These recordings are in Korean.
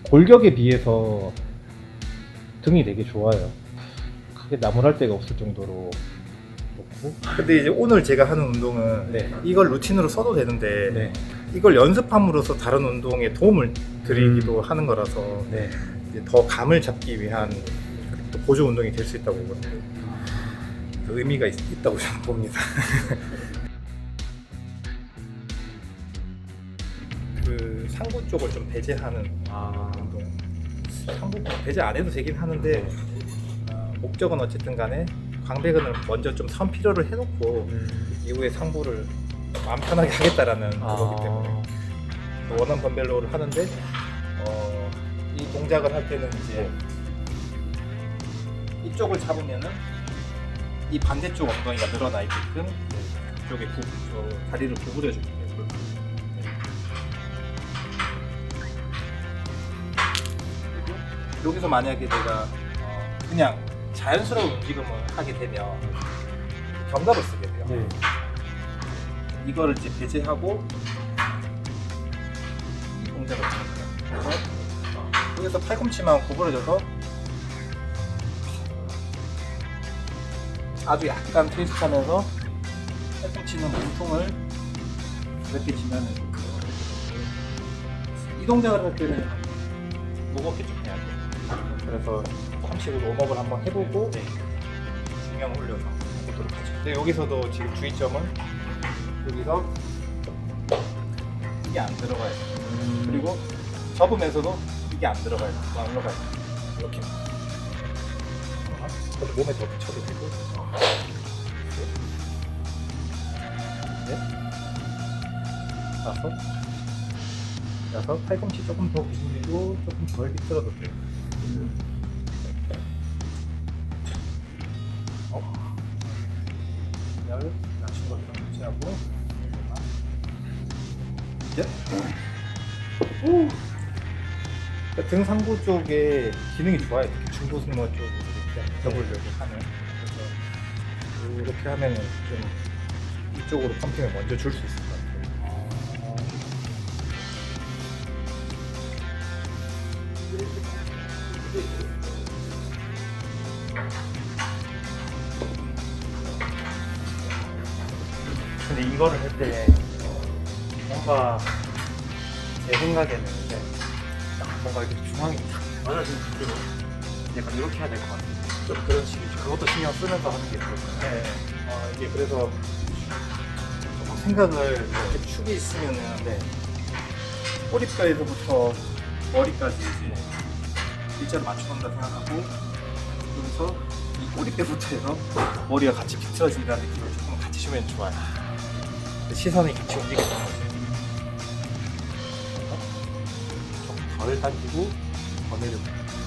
골격에 비해서 등이 되게 좋아요. 크게 나무랄 데가 없을 정도로 좋고. 근데 이제 오늘 제가 하는 운동은 네. 이걸 루틴으로 써도 되는데 네. 이걸 연습함으로써 다른 운동에 도움을 드리기도 하는 거라서 네. 이제 더 감을 잡기 위한 또 보조 운동이 될 수 있다고 보거든요. 의미가 있다고 저는 봅니다. 그 상부 쪽을 좀 배제하는 운동. 상부 배제 안 해도 되긴 하는데 목적은 어쨌든 간에 광배근을 먼저 좀 선필요를 해놓고 이후에 상부를 마음 편하게 하겠다라는 그거기 때문에 원원 덤벨로를 하는데 이 동작을 할 때는 이제 이쪽을 잡으면은 이 반대쪽 엉덩이가 늘어나 있게끔 이쪽에 다리를 구부려 줍니다. 여기서 만약에 내가 그냥 자연스러운 움직임을 하게 되면 견갑을 쓰게 돼요. 네. 이거를 이제 배제하고 이 동작을 하는 거예요. 그래서 여기서 팔꿈치만 구부러져서 아주 약간 트위스트하면서 팔꿈치는 몸통을 이렇게 지나는 이 동작을 할 때는 무겁게 좀 해야 돼요. 그래서 함식으로 웜업을 한번 해보고 중량 올려서 해보도록 하죠. 근데 여기서도 지금 주의점은 여기서 이게 안 들어가요. 그리고 접으면서도 이게 안 들어가요. 안 들어가요. 이렇게. 몸에 더 붙여도 되고. 네. 여섯. 팔꿈치 조금 더 구부리고 조금 덜 비틀어도 돼요. 열 낮춘 것처럼 유지하고 이제 등 상부 쪽에 기능이 좋아요. 특히 중부 승모 쪽으로 이렇게 접으려고 하면 그래서 이렇게 하면은 좀 이쪽으로 펌핑을 먼저 줄 수 있을 것 같아요. 근데 이거를 할 때 뭔가 제 생각에는 이제 딱 뭔가 이렇게 중앙에 탁 맞아주는 느낌으로 약간 이렇게 해야 될 것 같아요. 좀 그런 식이죠. 그것도 신경 쓰면서 하는 게 좋을 것 같아요. 네. 이게 그래서 생각을 이렇게 축이 있으면은 꼬리뼈에서부터 머리까지 이제 일자로 맞춰놓는다 생각하고 그래서 이 꼬리뼈부터 해서 머리가 같이 비틀어진다는 느낌을 조금 같이 주면 좋아요. 시선이 같이 움직이는 거죠. 좀 덜 당기고 더 내려고.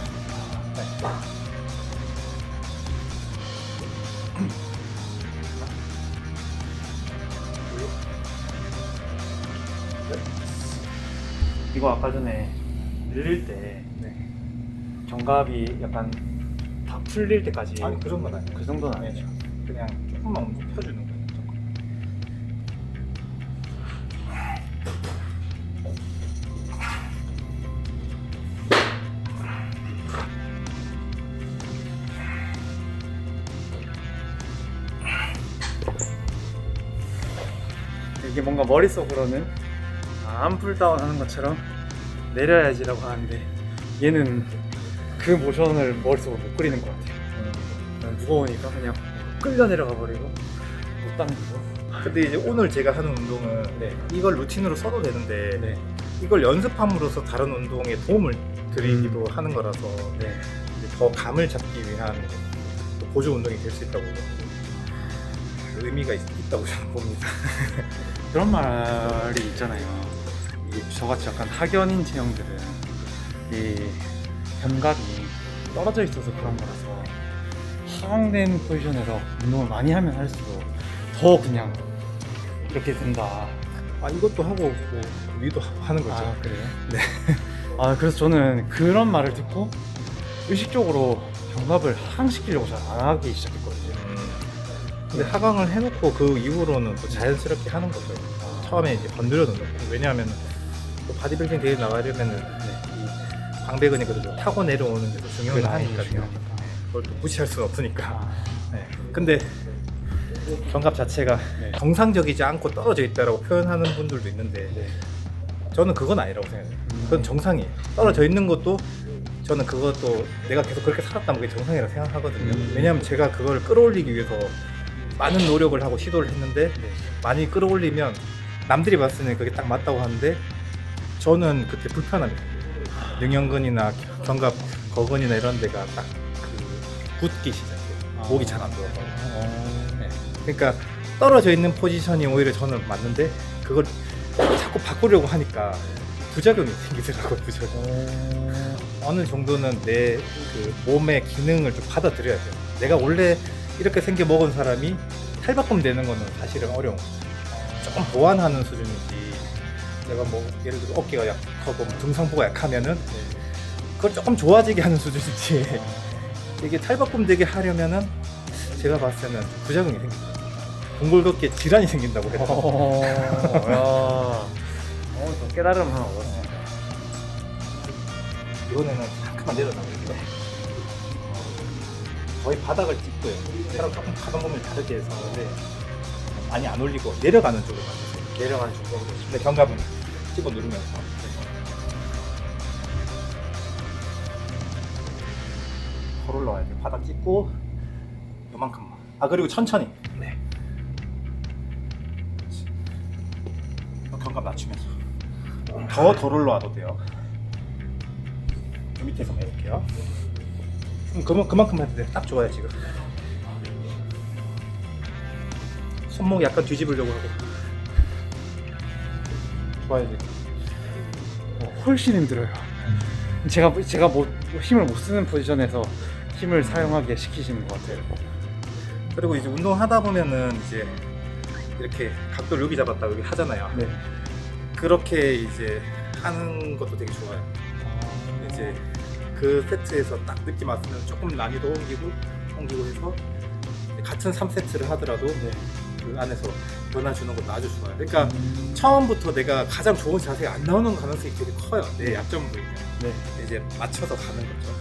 이거 아까 전에 늘릴 때 견갑이 약간 다 풀릴 때까지 아니 그 정도는 아니에요. 그 정도는 아니죠. 그냥 조금만 펴주는 거예요. 조금. 이게 뭔가 머릿속으로는 암풀다운 하는 것처럼 내려야지라고 하는데 얘는 그 모션을 머릿속으로 못 그리는 것 같아요. 무거우니까 그냥 끌려 내려가 버리고 못 당기고. 근데 이제 오늘 제가 하는 운동은 이걸 루틴으로 써도 되는데 이걸 연습함으로써 다른 운동에 도움을 드리기도 하는 거라서 이제 더 감을 잡기 위한 보조 운동이 될 수 있다고 의미가 있다고 저는 봅니다. 그런 말이 있잖아요. 저같이 약간 학연인 체형들은 이 견갑이 떨어져 있어서 그런 거라서 하강된 포지션에서 운동을 많이 하면 할수록 더 그냥 이렇게 된다. 이것도 하고 뭐 위도 하는 거죠. 아, 그래요? 네. 그래서 저는 그런 말을 듣고 의식적으로 견갑을 하강시키려고 잘 안 하기 시작했거든요. 근데 하강을 해놓고 그 이후로는 또 자연스럽게 하는 거죠. 처음에 이제 건드려 놓는 거. 왜냐하면 또 바디빌딩 대회 나가려면은 이 광배근이 그래도 타고 내려오는 게 더 중요한 라인이 하니까요. 중요하니까. 그걸 또 무시할 수는 없으니까. 아, 네. 근데 견갑 자체가 네. 정상적이지 않고 떨어져 있다라고 표현하는 분들도 있는데 네. 저는 그건 아니라고 생각해요. 그건 정상이에요. 떨어져 있는 것도 저는 그것도 내가 계속 그렇게 살았다면 그게 정상이라고 생각하거든요. 왜냐하면 제가 그걸 끌어올리기 위해서 많은 노력을 하고 시도를 했는데 네. 많이 끌어올리면 남들이 봤을 때는 그게 딱 맞다고 하는데 저는 그때 불편합니다. 능형근이나 견갑 거근이나 이런 데가 딱 그 굳기 시작해요. 목이 잘 안 들어가고. 네. 그러니까 떨어져 있는 포지션이 오히려 저는 맞는데 그걸 자꾸 바꾸려고 하니까 부작용이 생기더라고요. 부작용. 어느 정도는 내 그 몸의 기능을 좀 받아들여야 돼요. 내가 원래 이렇게 생겨 먹은 사람이 탈바꿈 되는 거는 사실은 어려운 거죠. 조금 보완하는 수준이지. 내가 뭐 예를 들어 어깨가 약하고 등상부가 약하면은 그걸 조금 좋아지게 하는 수준이지. 이게 탈바꿈 되게 하려면은 제가 봤을 때는 부작용이 생깁니다. 동골걷기에 질환이 생긴다고 해요. 또 깨달음 하나 얻었습니다. 이번에는 잠깐만 내려놔볼게요. 거의 바닥을 짚고요. 사람 조금 가동 범위를 다르게 해서 하는데 많이 안 올리고 내려가는 쪽으로 가주세요. 내려가는 쪽으로. 근데 견갑은 찍어 누르면서 덜 올라와야 돼요. 바닥 짚고 요만큼만. 아 그리고 천천히. 네. 견갑 낮추면서 더 덜 올라와도 돼요. 그 밑에서만 해볼게요. 그만큼 해도 돼. 딱 좋아요 지금. 손목 약간 뒤집으려고 하고. 좋아요 지금. 훨씬 힘들어요. 제가 뭐 힘을 못 쓰는 포지션에서 힘을 사용하게 시키시는 것 같아요. 그리고 이제 운동하다 보면은 이제 이렇게 각도를 여기 잡았다 여기 하잖아요. 네. 그렇게 이제 하는 것도 되게 좋아요. 이제 그 세트에서 딱 느낌 왔으면 조금 난이도 옮기고 해서 같은 3세트를 하더라도 네. 그 안에서 변화 주는 것도 아주 좋아요. 그러니까 처음부터 내가 가장 좋은 자세가 안 나오는 가능성이 되게 커요. 내 약점 부위에. 네. 이제 맞춰서 가는 거죠.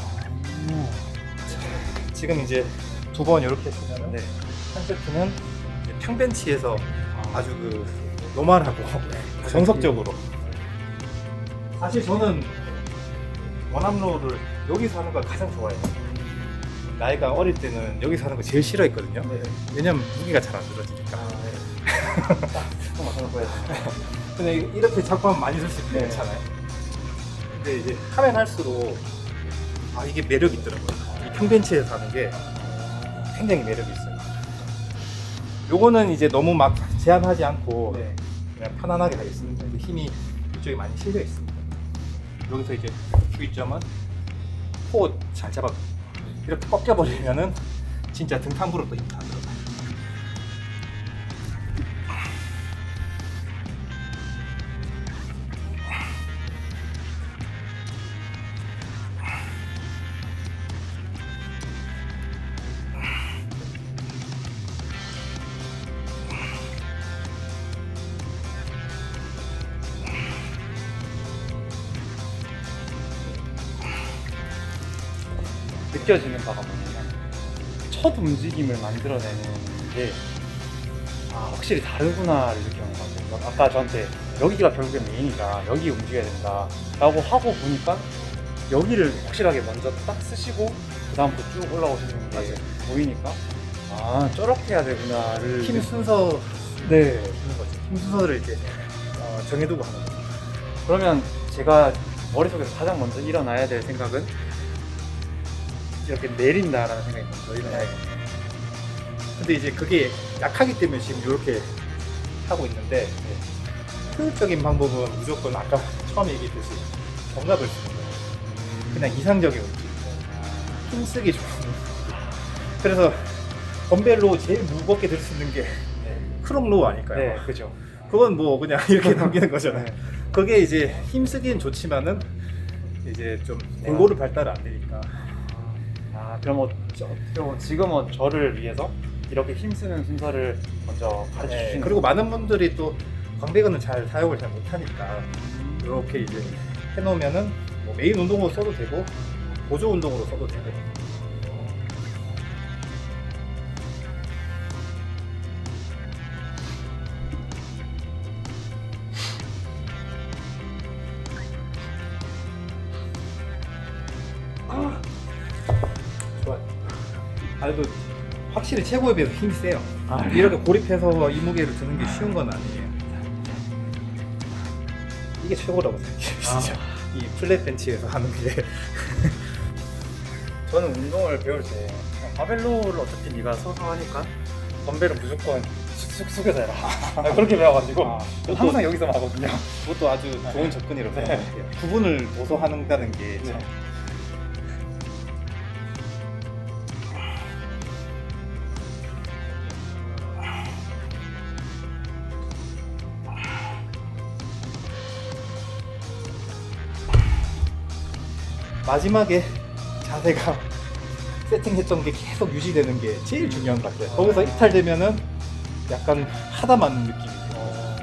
자, 지금 이제 두 번 이렇게 했으면 네. 한 세트는 이제 평벤치에서 아주 그 노멀하고 정석적으로. 사실 저는 원암로를 여기서 하는 걸 가장 좋아해요. 나이가 어릴 때는 여기서 하는 거 제일 싫어했거든요. 네. 왜냐면 무게가 잘 안 들어지니까. 조금만 더 보여요. 근데 이렇게 잡고 하면 많이 쓸 수 있는 괜찮아요. 근데 이제 하면 할수록 이게 매력이 있더라고요. 이 평벤치에서 하는 게 굉장히 매력이 있어요. 요거는 이제 너무 막 제한하지 않고 네. 그냥 편안하게 하겠습니다. 이제 힘이 이쪽에 많이 실려 있습니다. 여기서 이제 주의점은 코 잘 잡아. 이렇게 꺾여버리면은 진짜 등상부로 또 힘 다 들어가요. 느껴지는 바가 뭐냐면 첫 움직임을 만들어내는 게 확실히 다르구나를 느끼는 것 같아요. 아까 저한테 여기가 결국엔 메인이다, 여기 움직여야 된다 라고 하고 보니까 여기를 확실하게 먼저 딱 쓰시고 그 다음부터 쭉 올라오시는 게 보이니까 저렇게 해야 되구나를 힘 순서 네. 주는 거죠. 힘 순서를 이제 정해두고 하는 거죠. 그러면 제가 머릿속에서 가장 먼저 일어나야 될 생각은 이렇게 내린다라는 생각이 먼저 일어나야겠네요. 근데 이제 그게 약하기 때문에 지금 이렇게 하고 있는데 효율적인 방법은 무조건 아까 처음에 얘기했듯이 견갑을 쓰는 거예요. 그냥 이상적인 움직임. 힘쓰기 좋은 움직임. 그래서 덤벨로 제일 무겁게 들 수 있는 게 크롱로우 아닐까요? 네, 그죠. 그건 뭐 그냥 이렇게 넘기는 거잖아요. 그게 이제 힘쓰기는 좋지만은 이제 좀 골고루 발달을 안 되니까. 그럼 지금은 저를 위해서 이렇게 힘쓰는 순서를 먼저 가르쳐 주시는 그리고 많은 분들이 또 광배근은 잘 사용을 잘 못하니까 이렇게 이제 해놓으면은 뭐 메인 운동으로 써도 되고 보조 운동으로 써도 되고. 좋아요. 그래도 확실히 최고에 비해서 힘이 세요. 이렇게 고립해서 이 무게를 드는 게 쉬운 건 아니에요. 이게 최고라고 생각해요, 진짜. 이 플랫 벤치에서 하는 게. 저는 운동을 배울 때 바벨로를 어차피 네가 서서 하니까 덤벨은 무조건 쑥쑥 숙여서 해라. 그렇게 배워가지고 저는 항상 여기서 하거든요. 그것도 아주 좋은 접근이라고 생각해요. 구분을 둬서 한다는 게 참. 마지막에 자세가 세팅했던 게 계속 유지되는 게 제일 중요한 것 같아요. 거기서 이탈되면은 약간 하다 맞는 느낌이죠.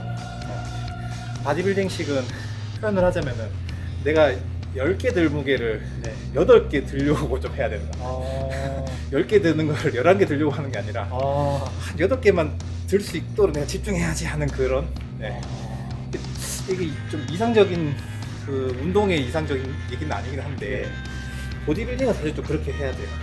바디빌딩식은 표현을 하자면은 내가 10개 들 무게를 8개 들려고 좀 해야 된다. 10개 드는 걸 11개 들려고 하는 게 아니라 한 8개만 들 수 있도록 내가 집중해야지 하는 그런, 이게 좀 이상적인 그 운동의 이상적인 얘기는 아니긴 한데 보디빌딩은 사실 좀 그렇게 해야 돼요.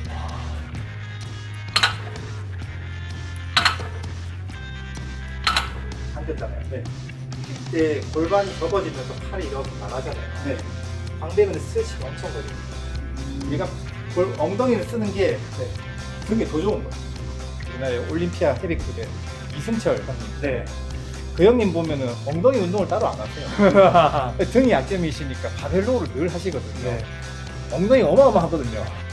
당겼잖아요. 이때 골반이 접어지면서 팔이 이렇게 나가잖아요. 광배근의 스트레치가 엄청 걸려요. 얘가 엉덩이를 쓰는 게 등에 더 좋은 거예요. 옛날에 올림피아 헤비급의 이승철 형님. 그 형님 보면은 엉덩이 운동을 따로 안 하세요. 등이 약점이시니까 바벨로우를 늘 하시거든요. 엉덩이가 어마어마하거든요.